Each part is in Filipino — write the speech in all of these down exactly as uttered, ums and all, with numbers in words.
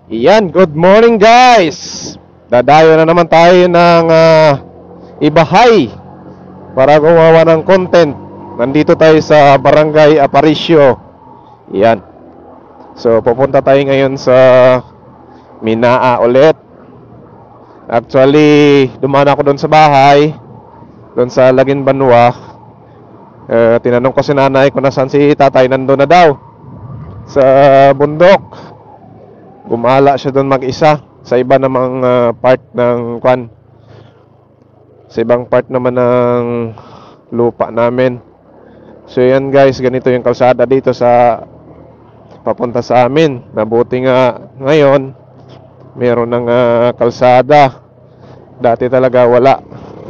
Iyan, good morning guys. Dadayo na naman tayo ng uh, Ibahay para gumawa ng content. Nandito tayo sa Barangay Aparicio. Iyan. So pupunta tayo ngayon sa Minaa ulit. Actually, dumaan ako doon sa bahay, doon sa Lagin Banwa. uh, Tinanong ko si nanay kung nasaan si tatay. Nandun na daw sa bundok. Gumala siya doon mag-isa sa iba namang uh, part ng kwan, sa ibang part naman ng lupa namin. So yan guys, ganito yung kalsada dito sa papunta sa amin. Mabuti nga ngayon meron ng uh, kalsada. Dati talaga wala.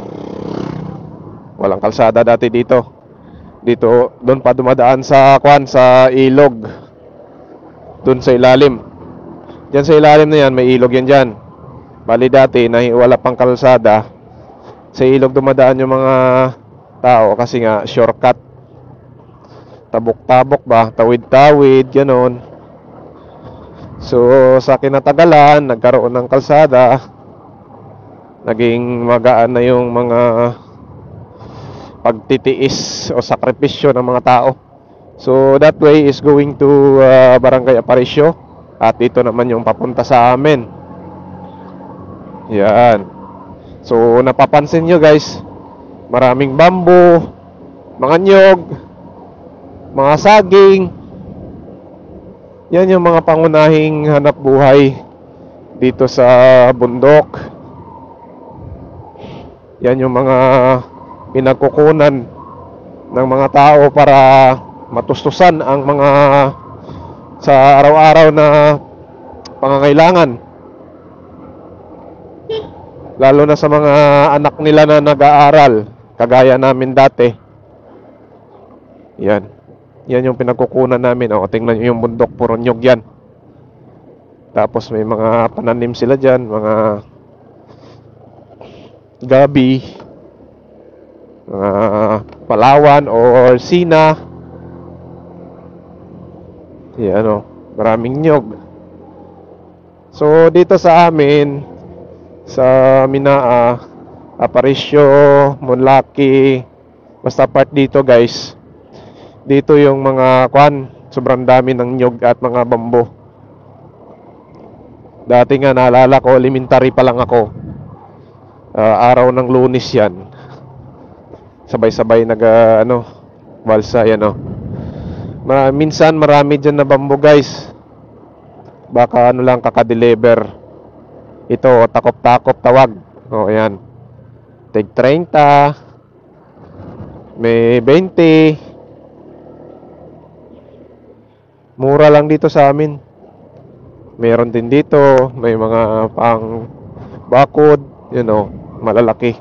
Walang kalsada dati dito. Dito doon pa dumadaan sa kwan, sa ilog. Doon sa ilalim. Diyan sa ilalim na yan, may ilog yan dyan. Bali dati, na wala pang kalsada, sa ilog dumadaan yung mga tao kasi nga shortcut. Tabok-tabok ba, tawid-tawid, gano'n. So sa kinatagalan, nagkaroon ng kalsada, naging magaan na yung mga pagtitiis o sakripisyo ng mga tao. So that way is going to uh, Barangay Aparicio. At ito naman yung papunta sa amin. Yan. So napapansin nyo guys, maraming bamboo, mga nyog, mga saging. Yan yung mga pangunahing hanap buhay dito sa bundok. Yan yung mga pinagkukunan ng mga tao para matustusan ang mga sa araw-araw na pangangailangan, lalo na sa mga anak nila na nag-aaral kagaya namin dati. Yan. Yan yung pinagkukunan namin. O, tingnan nyo yung bundok, puro nyog yan. Tapos may mga pananim sila dyan, mga gabi, mga palawan or sina. Yan o, maraming nyog. So dito sa amin, sa Minaa, Aparicio, Monlaki, basta part dito guys, dito yung mga kwan, sobrang dami ng nyog at mga bambo. Dati nga naalala ko, elementary pa lang ako, uh, araw ng Lunes yan, sabay-sabay nag uh, ano, balsa yan o. Ma minsan marami dyan na bambo guys. Baka ano lang kakadeliver. Ito, takop-takop tawag. O, ayan. Tig thirty. May twenty. Mura lang dito sa amin. Meron din dito. May mga pang bakod. You know, malalaki.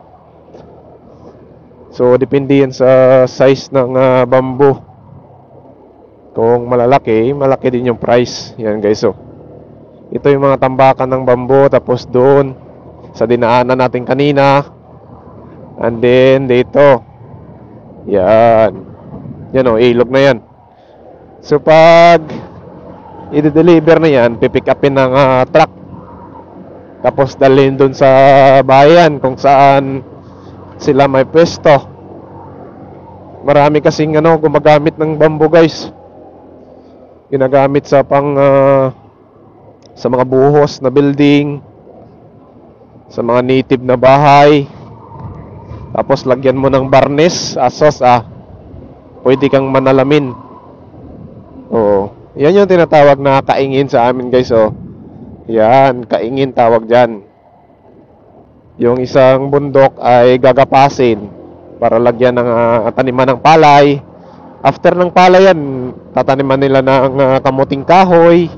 So, depende yan sa size ng uh, bambo. Kung malalaki, malaki din yung price. Yan guys, so ito yung mga tambakan ng bambo. Tapos doon sa dinaanan natin kanina, and then dito, yan. Yan o, ilog na yan. So pag i-deliver na yan, pipick upin ng uh, truck, tapos dalhin doon sa bayan kung saan sila may pwesto. Marami kasing ano, gumagamit ng bambo guys. Ginagamit sa pang uh, sa mga buhos na building, sa mga native na bahay. Tapos lagyan mo ng barnes, asos ah, pwede kang manalamin. Oo, yan yung tinatawag na kaingin sa amin guys. Oh, yan, kaingin tawag dyan. Yung isang bundok ay gagapasin para lagyan ng uh, taniman ng palay. After ng palay yan, tataniman nila ng uh, kamuting kahoy.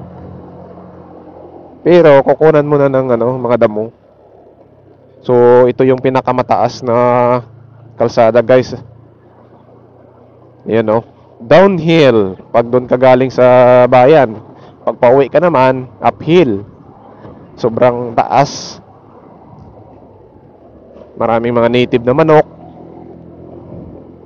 Pero kukunan muna ng ano, mga damo. So ito yung pinakamataas na kalsada guys. Ayan o, downhill pag doon ka galing sa bayan. Pag pauwi ka naman, uphill. Sobrang taas. Maraming mga native na manok.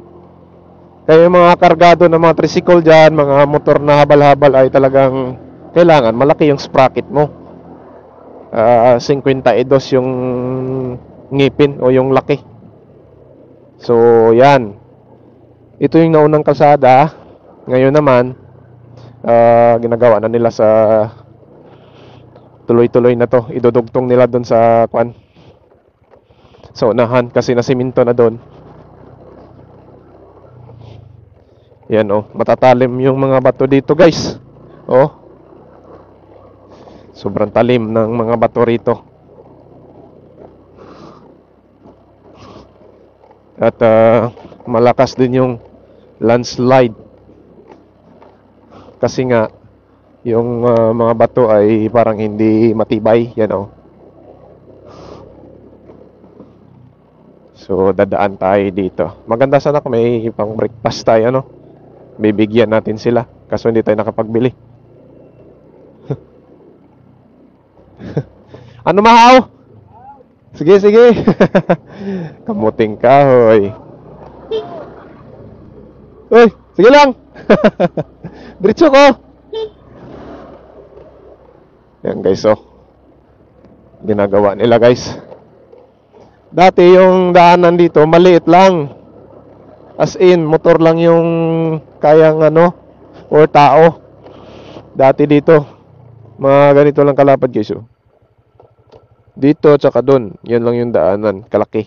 Kaya yung mga kargado ng mga tricycle dyan, mga motor na habal-habal ay talagang kailangan malaki yung sprocket mo. Uh, fifty-two yung ngipin o yung laki. So, yan. Ito yung naunang kalsada. Ngayon naman, uh, ginagawa na nila sa tuloy-tuloy na to. Idudugtong nila doon sa kwan. Sa unahan kasi nasiminto na doon. Yan oh, matatalim yung mga bato dito, guys. Oh. Sobrang talim ng mga bato rito. At uh, malakas din yung landslide. Kasi nga yung uh, mga bato ay parang hindi matibay, yan oh. So dadaan tayo dito. Maganda sana kung may pang breakfast tayo, ano. Bibigyan natin sila kaso hindi tayo nakapagbili. Ano mahaw? Sige, sige. Kamuting kahoy. Uy, sige lang. Diretso ko. Yan guys, oh. Ginagawa nila, guys. Dati yung daanan dito maliit lang. As in, motor lang yung kayang ano, or tao. Dati dito, mga ganito lang kalapad, guys, oh. Dito tsaka doon, yan lang yung daanan, kalaki.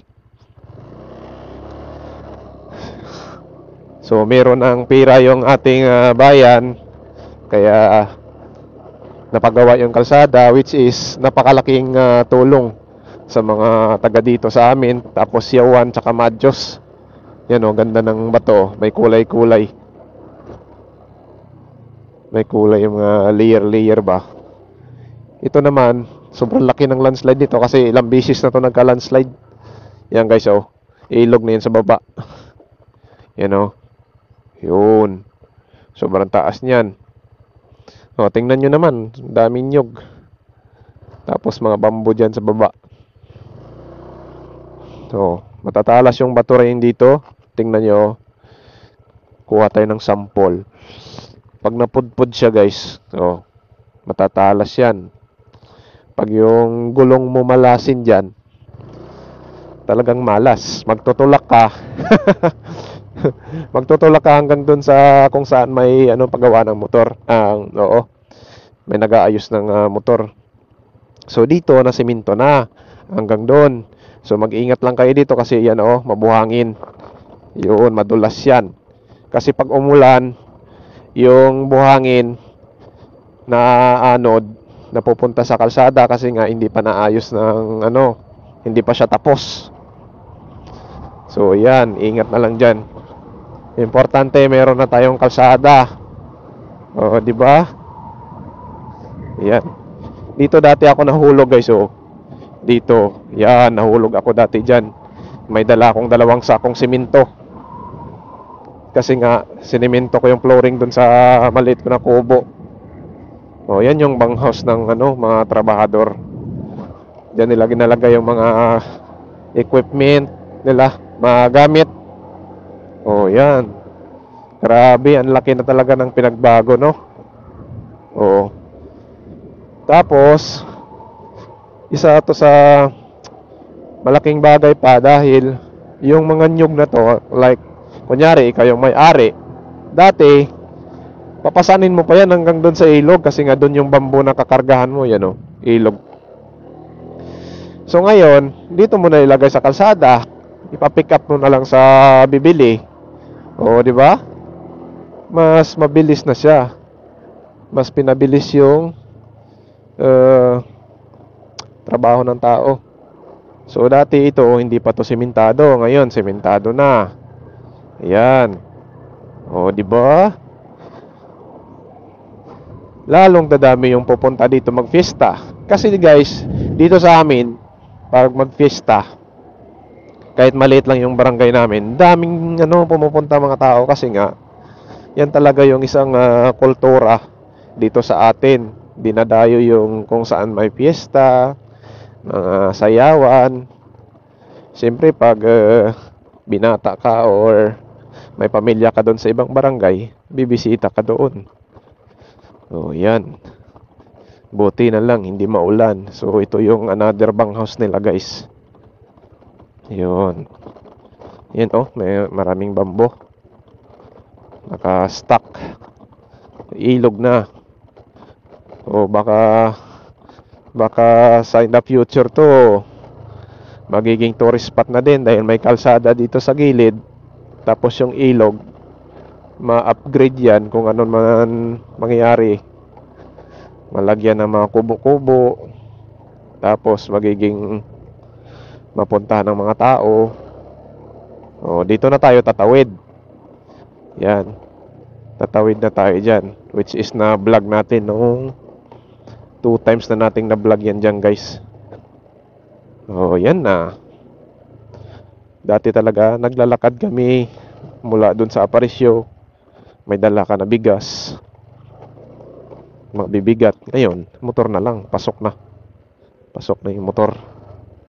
So meron ang pira yung ating uh, bayan, kaya uh, napagawa yung kalsada, which is napakalaking uh, tulong sa mga taga dito sa amin. Tapos Yawan tsaka Madyos, yan o, ganda ng bato, may kulay-kulay. May kulay yung uh, layer-layer ba. Ito naman, sobrang laki ng landslide dito kasi ilang beses na to nagka-landslide. Yan guys, oh. Ilog na yan sa baba. Yan, oh. Yun. Sobrang taas niyan. Oh, tingnan nyo naman. Daming nyug. Tapos mga bamboo dyan sa baba. So, matatalas yung bato rin dito. Tingnan nyo. Kuha tayo ng sample. Pag napudpud siya, guys. Oh, matatalas yan. Pag yung gulong mo malasin dyan, talagang malas. Magtutulak ka. Magtutulak ka hanggang dun sa kung saan may ano, paggawa ng motor. Ang uh, oo. May nag-aayos ng uh, motor. So dito na siminto na hanggang doon. So mag-ingat lang kayo dito kasi yan oh, mabuhangin. Yun, madulas yan. Kasi pag umulan, yung buhangin na anod napupunta sa kalsada kasi nga hindi pa naayos ng ano, hindi pa siya tapos. So yan, ingat na lang dyan. Importante meron na tayong kalsada. O, di ba? Yan. Dito dati ako nahulog, guys, oh. Dito, yan, nahulog ako dati dyan. May dala akong dalawang sakong simento. Kasi nga sinimento ko yung flooring dun sa maliit ko na kubo. Oh, yan yung banghouse ng ano, mga trabahador. Diyan nila ginalagay yung mga equipment nila, mga gamit. Oh, yan. Grabe, ang laki na talaga ng pinagbago, no? Oh. Tapos, isa to sa malaking bagay pa dahil yung mga nyug na to, like, kunyari, ikaw yung may-ari. Dati, papasanin mo pa yan hanggang doon sa ilog kasi nga doon yung bamboo na kakargahan mo, yan o, ilog. So ngayon, dito mo na ilagay sa kalsada, ipa-pick up mo na lang sa bibili. O, di ba? Mas mabilis na siya. Mas pinabilis yung uh, trabaho ng tao. So dati ito, hindi pa to sementado, ngayon sementado na. Ayan. O, di ba? Lalong dadami yung pupunta dito mag-fiesta. Kasi guys, dito sa amin, pag mag-fiesta, kahit maliit lang yung barangay namin, daming ano, pumupunta mga tao kasi nga, yan talaga yung isang uh, kultura dito sa atin. Dinadayo yung kung saan may fiesta, mga sayawan. Siyempre pag uh, binata ka or may pamilya ka doon sa ibang barangay, bibisita ka doon. Oh, yan. Buti na lang hindi maulan. So ito yung another bang house nila, guys. Yun. Yan oh, may maraming bambo. Naka-stack. Ilog na. O baka baka sa in the future to magiging tourist spot na din dahil may kalsada dito sa gilid. Tapos yung ilog ma-upgrade yan kung ano man mangyayari. Malagyan ng mga kubo-kubo. Tapos magiging mapuntahan ng mga tao. O dito na tayo tatawid. Yan. Tatawid na tayo dyan. Which is na vlog natin noong two times na nating na vlog yan dyan, guys. O yan na. Dati talaga naglalakad kami mula dun sa Aparicio. May dala ka na bigas. Mabibigat. Ngayon, motor na lang. Pasok na. Pasok na yung motor.